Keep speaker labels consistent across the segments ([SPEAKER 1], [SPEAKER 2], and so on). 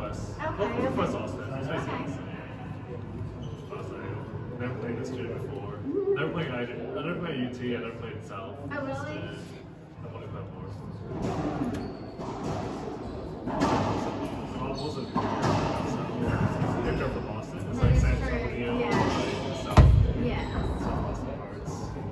[SPEAKER 1] Northwest.
[SPEAKER 2] Okay.
[SPEAKER 1] Northwest Austin. It's basically the same. Never played this gym before. Never played I never played UT, I never played South.
[SPEAKER 2] Oh, really?
[SPEAKER 1] I want to play more. I wasn't so picked up from Boston. It's like San Antonio,
[SPEAKER 2] Yeah.
[SPEAKER 1] like the South.
[SPEAKER 2] Yeah.
[SPEAKER 1] South Boston parts.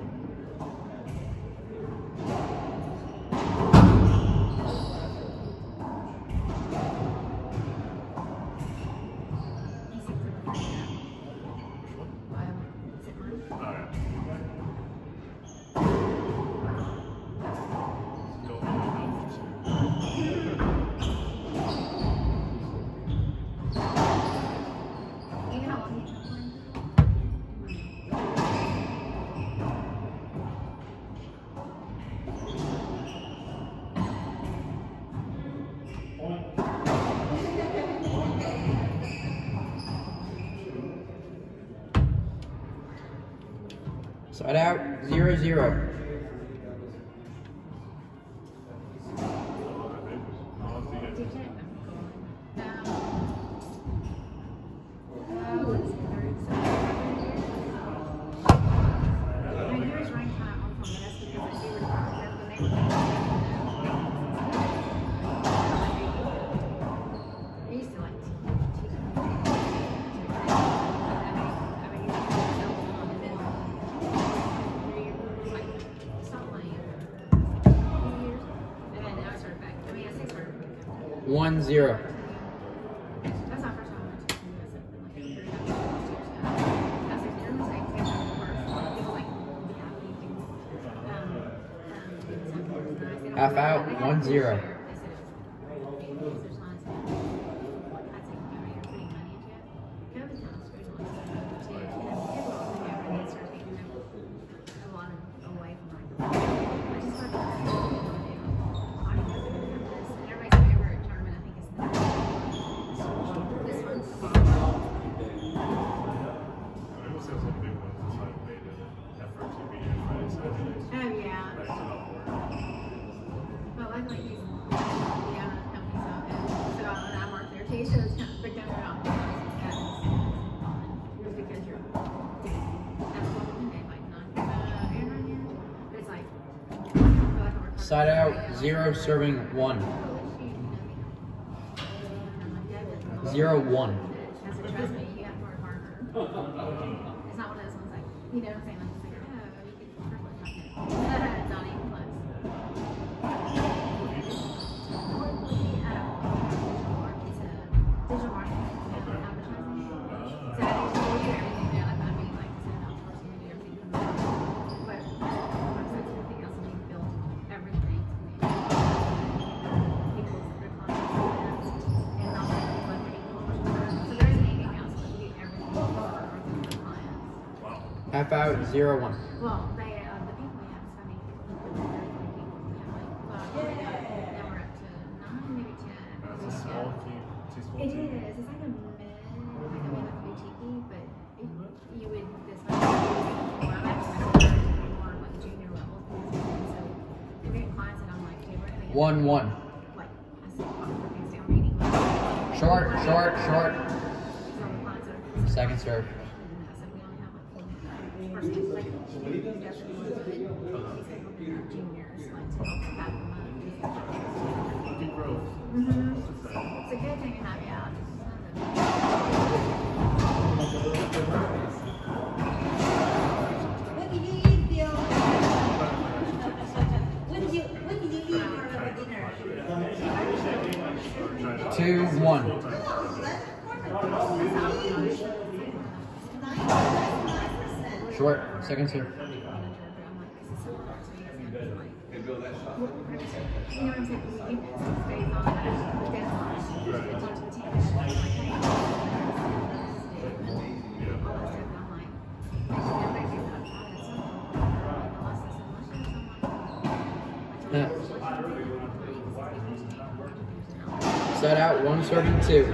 [SPEAKER 3] Side out, 0-0. One zero.
[SPEAKER 2] That's not first time I went to the US.
[SPEAKER 3] Half out, 1-0. Side out, 0, serving 1. 0-1.
[SPEAKER 2] It's not one of those ones like, you know what I'm saying? Like, it's like, oh, you could it's not even close. Digital marketing and advertising. So I think we'll do everything there. Like, I mean, like, send out first and do everything from there. But websites and everything else, we build everything. People's clients and also so there isn't anything else, but we do everything for our clients.
[SPEAKER 3] Half out, 0-1.
[SPEAKER 2] Well, they, the people we have, so many people. We have like, now we're up to 9, maybe 10.
[SPEAKER 1] It's a small team.
[SPEAKER 2] It is. It's like a mid, like a mid boutique, but you would this much. I'm actually more like junior level, so we're getting clients, and I'm like, hey, we're gonna get
[SPEAKER 3] 1-1.
[SPEAKER 2] like I said, we're down meeting.
[SPEAKER 3] Short.
[SPEAKER 2] So the clients are
[SPEAKER 3] Second serve.
[SPEAKER 2] so we only have like first two, like definitely want to do it. He said we're gonna have juniors, like to help back them up.
[SPEAKER 1] Good growth.
[SPEAKER 2] It's a good thing to have you out.
[SPEAKER 4] What did you eat, Bill? What did you eat for dinner?
[SPEAKER 3] 2-1. Short, second serve.
[SPEAKER 2] You know what I'm saying? You stays on the deadline. It's on to the team. I'm like, hey, I'm like, everybody gets outside at some point.
[SPEAKER 3] Side out, 1, serving 2.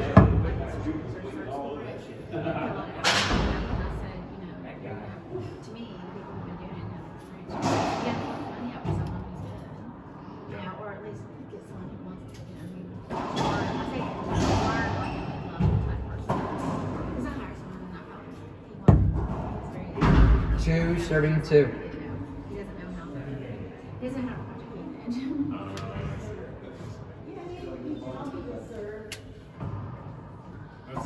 [SPEAKER 3] 2 serving 2.
[SPEAKER 2] He doesn't know how. He doesn't have much advantage.
[SPEAKER 1] That's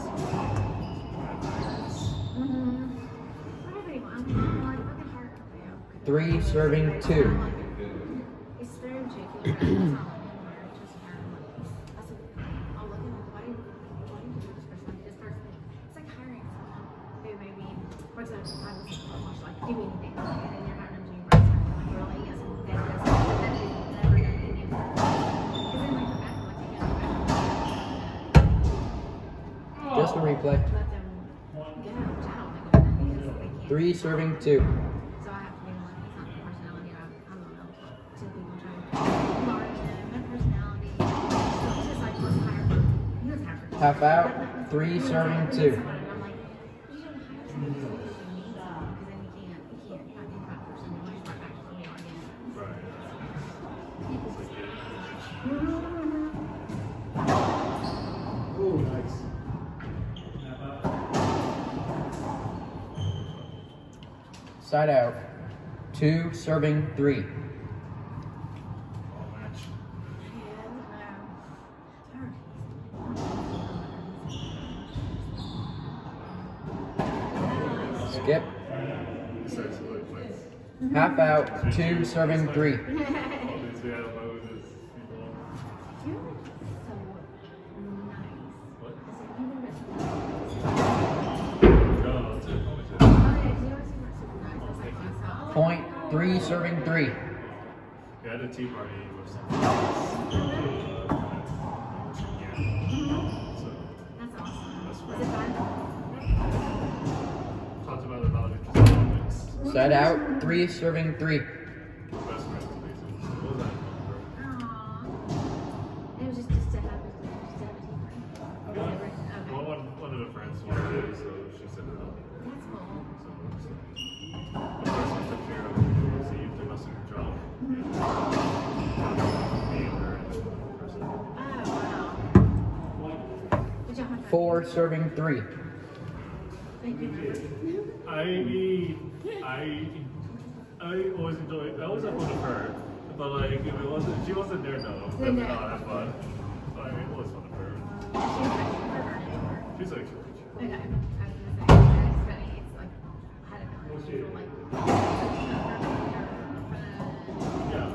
[SPEAKER 2] Whatever you want. Like, fucking hard.
[SPEAKER 3] 3 serving 2.
[SPEAKER 2] It's very tricky. That's not like him. It's just hard. That's what I'll look at him. Why do you do this person? This person. It's like hiring someone who maybe works at a time much like do anything. And then you're hiring them to do your like really yes, and then that's never done anything. Because then like the back like you get
[SPEAKER 3] Just a replay.
[SPEAKER 2] let them go, which I don't think of that because they can't.
[SPEAKER 3] 3 serving 2.
[SPEAKER 2] So I have to be like, it's not the personality. I don't know. Two people trying to learn them, their personality. So it's just like, let's hire them. Let's hire them.
[SPEAKER 3] Half out. 3 serving 2.
[SPEAKER 2] And I'm like, you shouldn't hire someone who needs them because then you can't identify the person. You want to start back to who they are again.
[SPEAKER 1] right.
[SPEAKER 5] Oh, nice.
[SPEAKER 3] Side out. 2 serving 3.
[SPEAKER 1] All match.
[SPEAKER 3] Skip.
[SPEAKER 1] Starts with like points.
[SPEAKER 3] Half out. 2 serving 3.
[SPEAKER 1] All these we have about is people.
[SPEAKER 2] You're so nice.
[SPEAKER 1] What?
[SPEAKER 2] I said, you were so nice.
[SPEAKER 1] No, that's it.
[SPEAKER 2] Oh, yeah, you always seem like super nice. That's like myself.
[SPEAKER 3] Point. 3 serving 3.
[SPEAKER 1] We had a tea party with something. Yeah. So
[SPEAKER 2] That's awesome.
[SPEAKER 1] that's
[SPEAKER 2] Was
[SPEAKER 1] great.
[SPEAKER 2] it fun?
[SPEAKER 1] Talked about a lot of interesting topics.
[SPEAKER 3] Side out. 3 serving 3.
[SPEAKER 1] Best friends, basically. What was that?
[SPEAKER 2] Aww. It was just to have a tea party.
[SPEAKER 1] Yeah.
[SPEAKER 2] Okay.
[SPEAKER 1] Well, one of the friends wanted it, so she said it up.
[SPEAKER 2] That's cool.
[SPEAKER 1] So the person took care of it. So you took us in your job. Me and her and the person.
[SPEAKER 2] Oh, wow. Good job, my friend.
[SPEAKER 3] 4 serving 3.
[SPEAKER 2] Thank you.
[SPEAKER 1] I always enjoy. I always have fun with her, but like if it wasn't, she wasn't there though. Then we not have fun. But I mean, it was fun with her. She's like,
[SPEAKER 2] Okay. I was gonna say, it's funny. It's like, I don't know. People like,
[SPEAKER 1] yeah.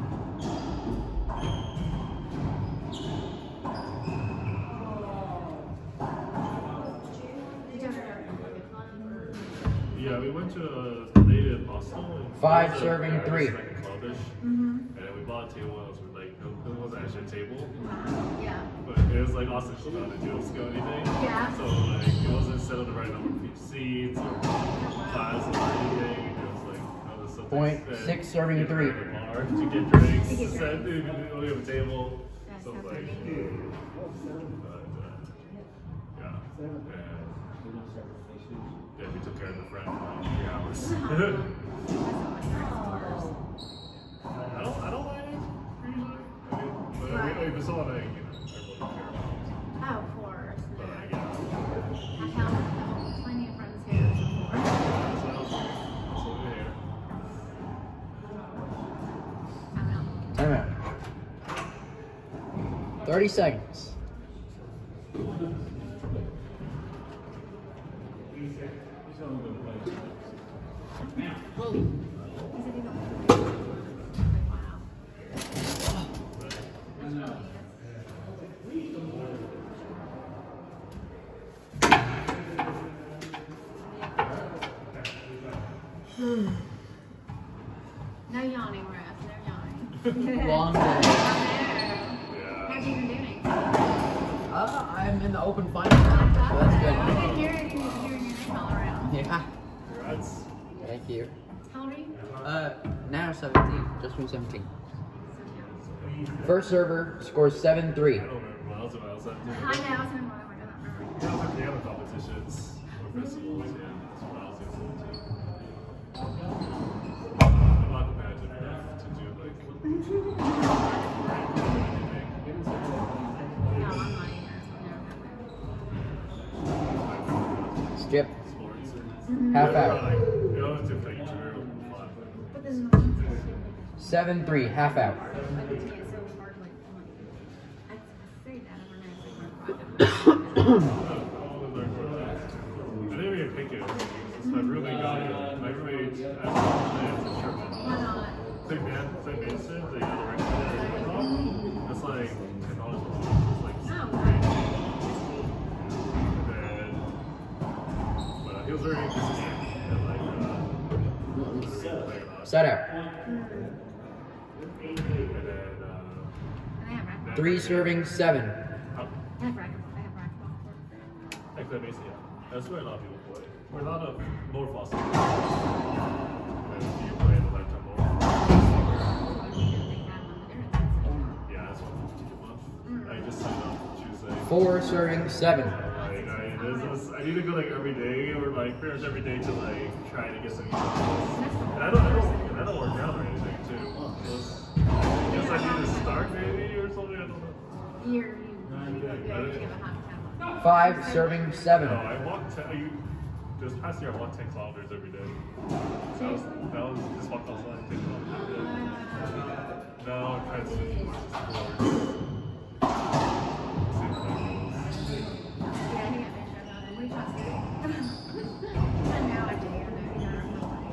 [SPEAKER 1] Yeah, we went to a lady in Boston.
[SPEAKER 3] 5 serving 3.
[SPEAKER 1] Like a clubbish. And then we bought a table and it was like, it wasn't actually a table.
[SPEAKER 2] yeah.
[SPEAKER 1] But it was like Austin, she not a deal to go anything.
[SPEAKER 2] Yeah.
[SPEAKER 1] So like it wasn't set up the right number of seats or class or anything. It was like something
[SPEAKER 3] Point. 6 serving 3.
[SPEAKER 1] at the bar to get drinks.
[SPEAKER 2] To get
[SPEAKER 1] Set,
[SPEAKER 2] drinks.
[SPEAKER 1] we have a table.
[SPEAKER 2] That's
[SPEAKER 1] So
[SPEAKER 2] so
[SPEAKER 1] like,
[SPEAKER 2] funny.
[SPEAKER 1] yeah. Yeah, we took care of the friend for like 3 hours. I don't mind it usually. I mean, but
[SPEAKER 2] Right.
[SPEAKER 1] if it's all like, everyone can care about.
[SPEAKER 2] Oh, of course.
[SPEAKER 1] But
[SPEAKER 2] Yeah.
[SPEAKER 1] yeah.
[SPEAKER 2] I found plenty of friends here before.
[SPEAKER 1] That's what we're here.
[SPEAKER 2] I'm out.
[SPEAKER 3] Time out. 30 seconds.
[SPEAKER 2] He said he don't wow. No yawning, Raph. No yawning.
[SPEAKER 3] Long day.
[SPEAKER 2] I know.
[SPEAKER 1] Yeah.
[SPEAKER 2] How's you been doing?
[SPEAKER 3] I'm in the open final now, so that's
[SPEAKER 2] I've
[SPEAKER 3] good.
[SPEAKER 2] been hearing your name all around.
[SPEAKER 3] Yeah.
[SPEAKER 1] Congrats.
[SPEAKER 3] Thank you.
[SPEAKER 2] How old are you?
[SPEAKER 3] Now 17. Just from 17.
[SPEAKER 2] So young.
[SPEAKER 3] First server scores 7-3.
[SPEAKER 1] I don't remember what else about that.
[SPEAKER 2] I know. I was in one. I don't remember.
[SPEAKER 1] It was like piano competitions or festivals, yeah. That's what I was into too. I'm not competitive enough to do like anything.
[SPEAKER 2] No, I'm not either. No.
[SPEAKER 3] Skip.
[SPEAKER 1] Sports.
[SPEAKER 3] Half
[SPEAKER 1] But,
[SPEAKER 3] out.
[SPEAKER 1] like, it was just like
[SPEAKER 3] 7-3, half out.
[SPEAKER 2] Like, it's so hard, like, I say that over and over.
[SPEAKER 1] I didn't even pick it. It's my roommate got it. My roommate asked me to Sherman. Same Mason, the other record. It's like $10 a month. It's like
[SPEAKER 2] Oh,
[SPEAKER 1] great. And then, but he was very interested in like,
[SPEAKER 3] Side out.
[SPEAKER 1] and then,
[SPEAKER 2] and I have racquetball.
[SPEAKER 3] 3 serving 7.
[SPEAKER 2] I have racquetball.
[SPEAKER 1] Actually, basically, yeah. That's where a lot of people play. We're a lot of more fossil. And you play in the lifetime more. Yeah, that's what I just signed up Tuesday.
[SPEAKER 3] 4 serving 7.
[SPEAKER 1] Like, I need to go like every day or like pretty much every day to like try to get some use out of this. And I don't work out or anything too. I guess I need to start maybe or something. I don't know.
[SPEAKER 2] You give a half
[SPEAKER 3] 5 serving 7.
[SPEAKER 1] No, I walk. This past year I walked 10 kilometers every day. That was just walked outside 10 kilometers every day. Now I'm trying to switch more to sports. See how that goes.
[SPEAKER 2] Yeah, I think I mentioned that. We talked about it. And now I do. I know you have to like,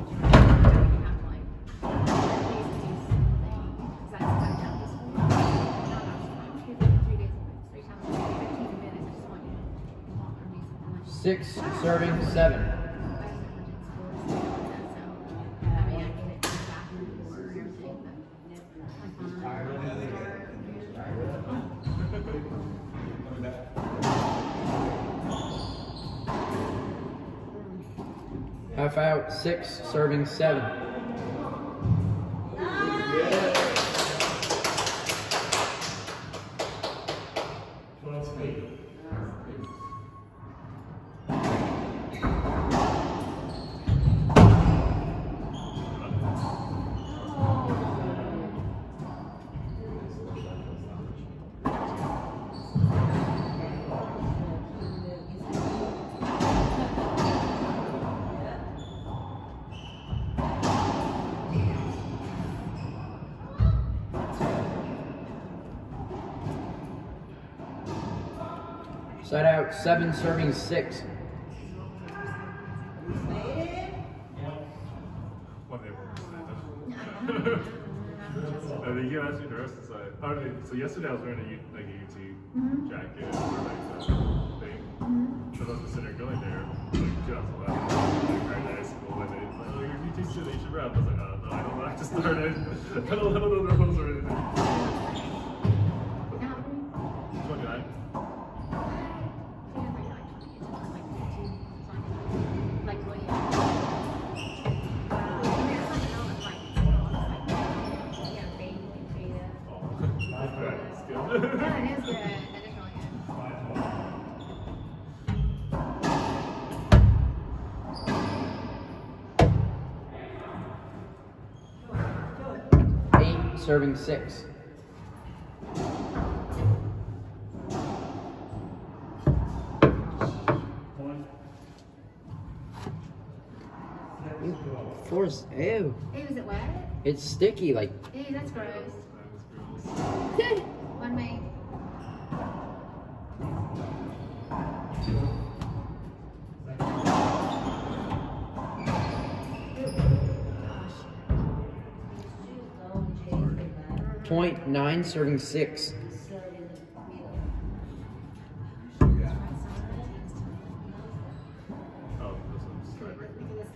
[SPEAKER 2] at least do something. Because that's what I done this week. Not actually, 3 days a week, 3 times a week, 15 minutes. I just want you to walk or do something like that.
[SPEAKER 3] 6 serving 7.
[SPEAKER 2] I was never did sports, so I mean, I get it in the bathroom or everything, but
[SPEAKER 3] Half out. 6 serving 7. Side out. 7 serving 6.
[SPEAKER 1] One day we're I think you asked me the rest of the side. So yesterday I was wearing a UT jacket or like that thing. Because I was considering going there like 2011, like right high school, and they like, oh, your UT student, you should rep. I was like, oh, no, I don't know, I just started. I don't know the rules or anything. 29. That's good.
[SPEAKER 2] Yeah, it is good. That is really good.
[SPEAKER 3] 8 serving 6. Floor's ew.
[SPEAKER 2] Hey, was it wet?
[SPEAKER 3] It's sticky, like.
[SPEAKER 2] Hey, that's gross.
[SPEAKER 1] That is gross.
[SPEAKER 2] One mate.
[SPEAKER 3] Point 9 serving 6.
[SPEAKER 1] Oh, this one's Tiebreaker.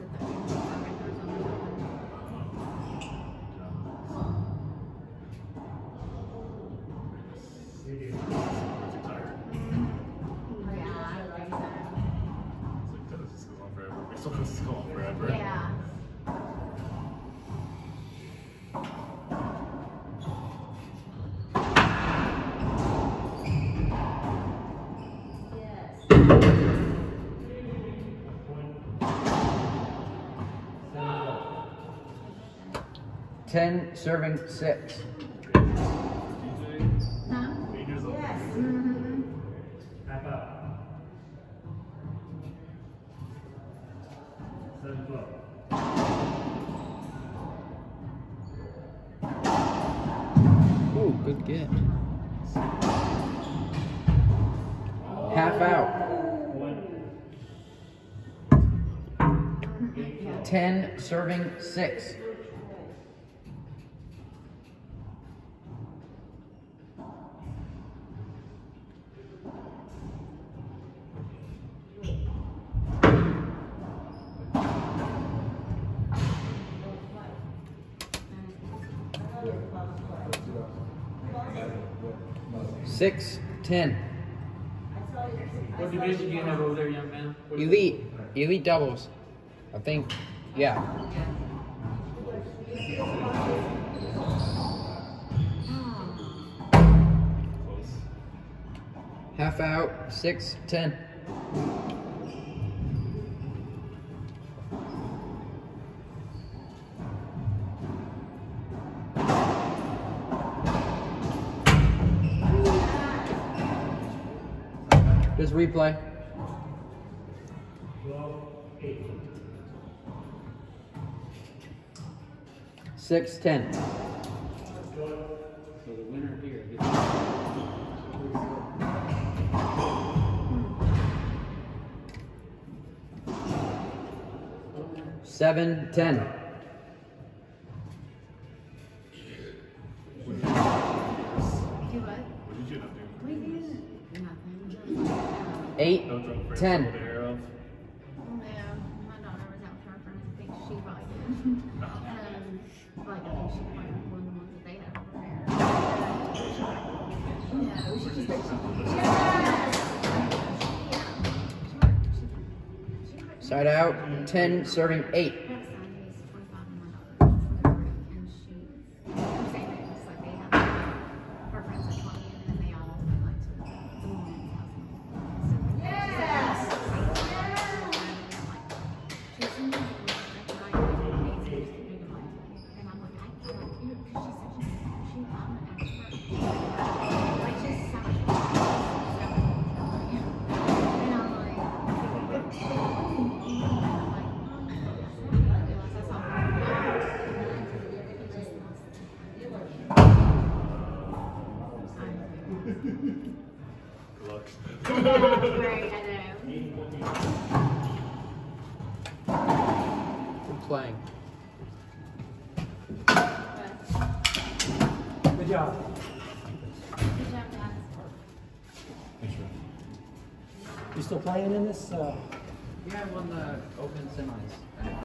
[SPEAKER 1] We're too tired. It's like, tennis just goes on forever. Baseball just goes on forever.
[SPEAKER 2] Yeah.
[SPEAKER 3] Ten serving 6.
[SPEAKER 2] Huh?
[SPEAKER 1] 8 years old.
[SPEAKER 2] Mm-hmm.
[SPEAKER 5] Half out. 7-12.
[SPEAKER 3] Good get. Half out. 10 serving 6. Six, 10.
[SPEAKER 6] What division do you have over there, young man?
[SPEAKER 3] Elite doubles. I think, yeah.
[SPEAKER 1] Close.
[SPEAKER 3] Half out, 6, 10. Just replay. 6, 10.
[SPEAKER 6] So the winner here gets
[SPEAKER 3] 7, 10.
[SPEAKER 2] Do what?
[SPEAKER 1] What did you not do?
[SPEAKER 2] We did nothing.
[SPEAKER 3] 8,
[SPEAKER 1] No drunk first
[SPEAKER 3] 10.
[SPEAKER 1] roll to arrow.
[SPEAKER 2] No, my daughter was out for her friends. I think she probably did. Like, I think she might have one of the ones that they had over there. No, she just.
[SPEAKER 3] Side out, 10 serving 8.
[SPEAKER 2] Her son is 25 and my daughter is 23. And I'm saying that just like they have her friends at 20 and then they all went like to the woman's house. Yes!
[SPEAKER 1] Good luck.
[SPEAKER 2] Right, I know.
[SPEAKER 3] Good playing.
[SPEAKER 5] Good job.
[SPEAKER 2] Good job, guys.
[SPEAKER 1] Thanks, Sharath.
[SPEAKER 5] You still playing in this?
[SPEAKER 3] Yeah, I won the Open semis.